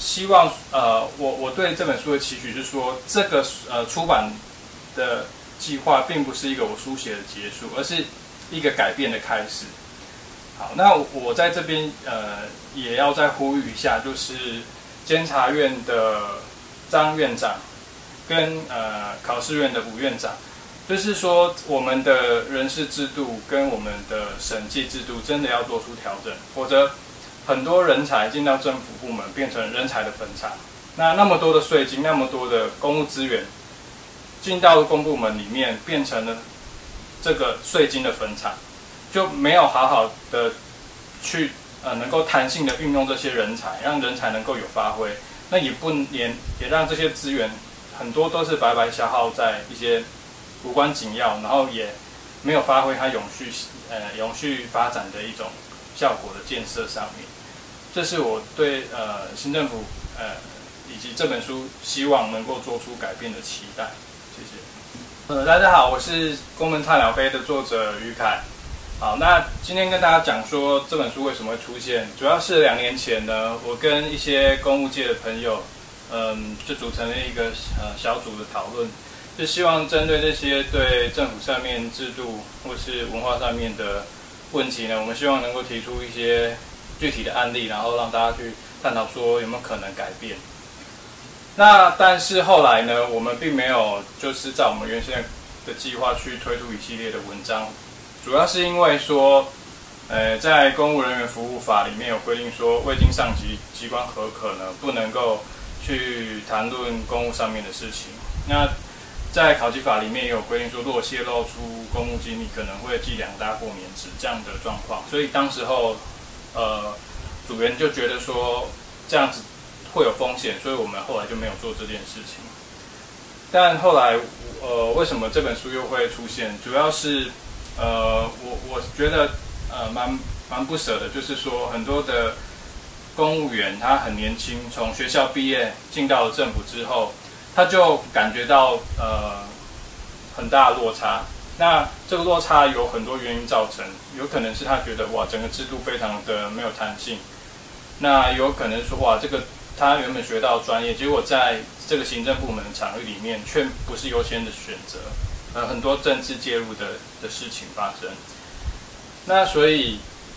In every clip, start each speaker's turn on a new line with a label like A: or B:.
A: 希望我对这本书的期许是说，这个出版的计划并不是一个我书写的结束，而是一个改变的开始。好，那我在这边也要再呼吁一下，就是监察院的张院长跟考试院的吴院长，就是说我们的人事制度跟我们的审计制度真的要做出调整，否则很多人才进到政府部门变成人才的坟场。那么多的税金，那么多的公务资源进到公部门里面，变成了这个税金的坟场，就没有好好的去能够弹性的运用这些人才，让人才能够有发挥。那也让这些资源很多都是白白消耗在一些无关紧要，然后也没有发挥它永续发展的一种效果的建设上面。这是我对新政府以及这本书希望能够做出改变的期待。谢谢。大家好，我是《宫门菜鸟杯》的作者于凯。好，那今天跟大家讲说这本书为什么会出现，主要是2年前呢，我跟一些公务界的朋友，就组成了一个小组的讨论，就希望针对这些对政府上面制度或是文化上面的问题呢，我们希望能够提出一些具体的案例，然后让大家去探讨说有没有可能改变。那但是后来呢，我们并没有就是在我们原先的计划去推出一系列的文章。主要是因为说，在公务人员服务法里面有规定说，未经上级机关核可呢，不能够去谈论公务上面的事情。那在考绩法里面也有规定说，如果泄露出公务机密，可能会记2大过免职这样的状况。所以当时候，组员就觉得说这样子会有风险，所以我们后来就没有做这件事情。但后来，为什么这本书又会出现？主要是我觉得蛮不舍的，就是说很多的公务员他很年轻，从学校毕业进到了政府之后，他就感觉到很大的落差。那这个落差有很多原因造成，有可能是他觉得哇整个制度非常的没有弹性，那有可能说哇这个他原本学到专业，结果在这个行政部门的场域里面却不是优先的选择。很多政治介入的事情发生，那所以，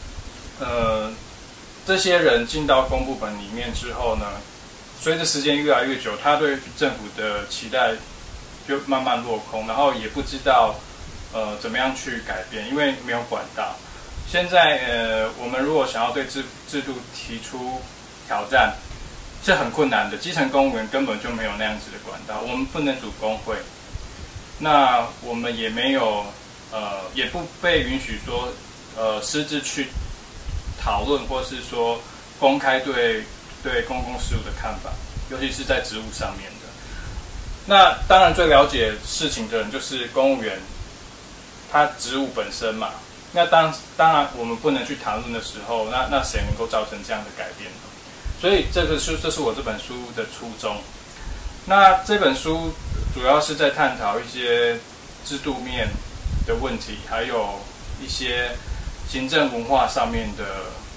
A: 这些人进到公部门里面之后呢，随着时间越来越久，他对政府的期待就慢慢落空，然后也不知道怎么样去改变，因为没有管道。现在我们如果想要对制度提出挑战，是很困难的。基层公务员根本就没有那样子的管道，我们不能组工会。那我们也没有，也不被允许说，私自去讨论，或是说公开对公共事务的看法，尤其是在职务上面的。那当然最了解事情的人就是公务员，他职务本身嘛。那当然我们不能去谈论的时候，那谁能够造成这样的改变呢？所以这是我这本书的初衷。那这本书主要是在探讨一些制度面的问题，还有一些行政文化上面的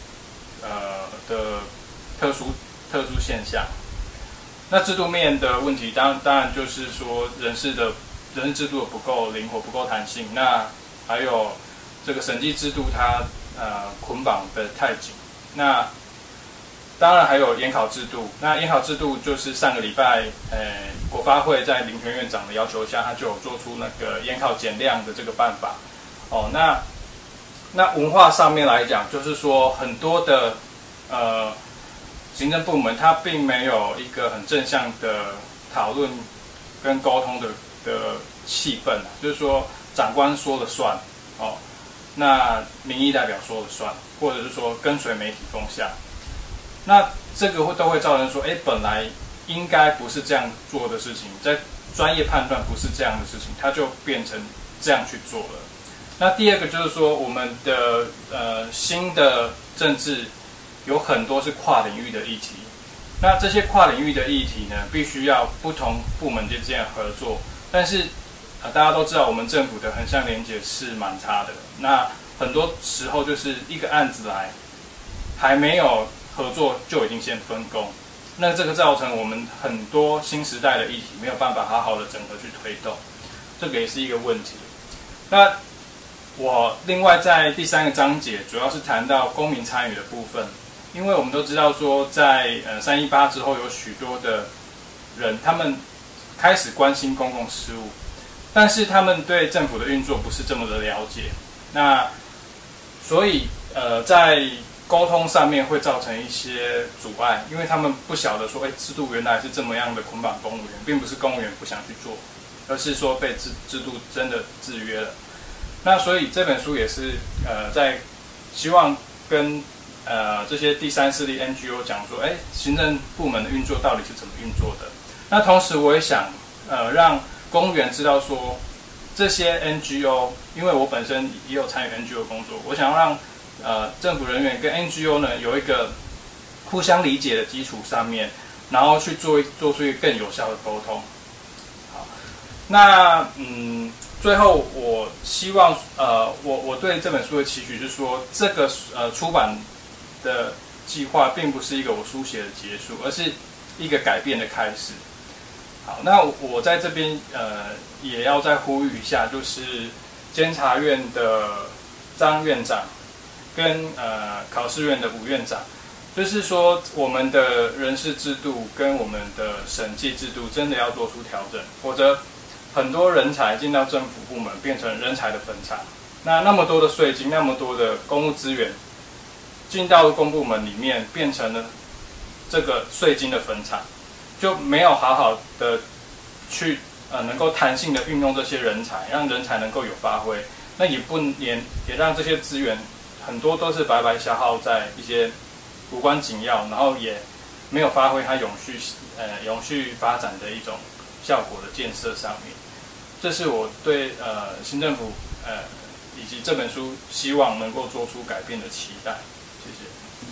A: 特殊现象。那制度面的问题，当然就是说人事制度不够灵活、不够弹性。那还有这个审计制度它捆绑的太紧。那当然还有研考制度，那研考制度就是上个礼拜，国发会在林权院长的要求下，他就有做出那个研考减量的这个办法。哦，那文化上面来讲，就是说很多的行政部门，它并没有一个很正向的讨论跟沟通的气氛，就是说长官说了算，哦，那民意代表说了算，或者是说跟随媒体风向。那这个都会造成说，本来应该不是这样做的事情，在专业判断不是这样的事情，它就变成这样去做了。那第二个就是说，我们的新的政治有很多是跨领域的议题，那这些跨领域的议题呢，必须要不同部门之间合作，但是大家都知道，我们政府的横向连结是蛮差的。那很多时候就是一个案子来，还没有合作就已经先分工， 那这个造成我们很多新时代的议题没有办法好好的整合去推动，这个也是一个问题。那我另外在第3个章节主要是谈到公民参与的部分，因为我们都知道说在318之后有许多的人他们开始关心公共事务，但是他们对政府的运作不是这么的了解，那所以在沟通上面会造成一些阻碍，因为他们不晓得说，制度原来是这么样的捆绑公务员，并不是公务员不想去做，而是说被制度真的制约了。那所以这本书也是在希望跟这些第三势力 NGO 讲说，行政部门的运作到底是怎么运作的。那同时我也想让公务员知道说，这些 NGO， 因为我本身也有参与 NGO 工作，我想让政府人员跟 NGO 呢有一个互相理解的基础上面，然后去做出一个更有效的沟通。好，那最后我希望我对这本书的期许是说，这个出版的计划并不是一个我书写的结束，而是一个改变的开始。好，那我在这边也要再呼吁一下，就是监察院的张院长跟考试院的吴院长，就是说我们的人事制度跟我们的审计制度真的要做出调整，否则很多人才进到政府部门变成人才的坟场。那么多的税金，那么多的公务资源进到公部门里面，变成了这个税金的坟场，就没有好好的去能够弹性的运用这些人才，让人才能够有发挥。那也让这些资源很多都是白白消耗在一些无关紧要，然后也没有发挥它永续发展的一种效果的建设上面。这是我对新政府以及这本书希望能够做出改变的期待。谢谢。